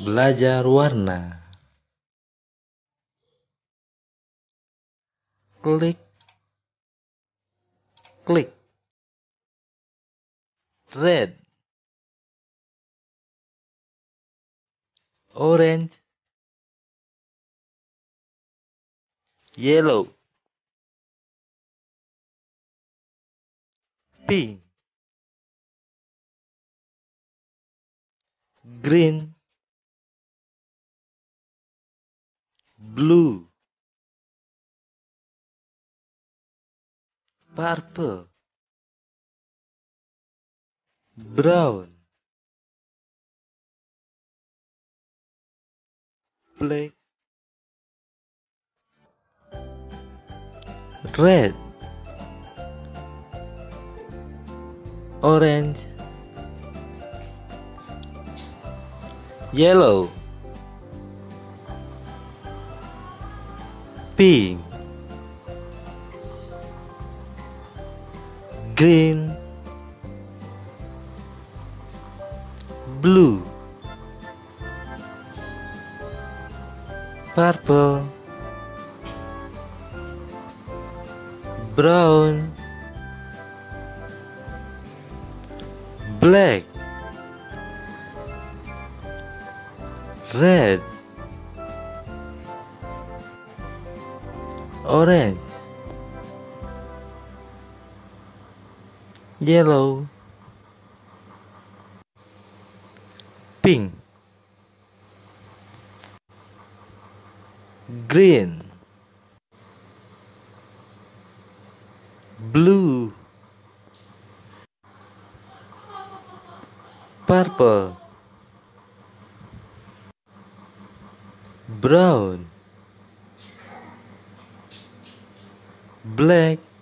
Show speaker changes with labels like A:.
A: Belajar warna. Klik, klik. Red, orange, yellow, pink, green, blue, purple, brown, black, red, orange, yellow, pink, green, blue, purple, brown, black, red, orange, yellow, pink, green, blue, purple, brown, black,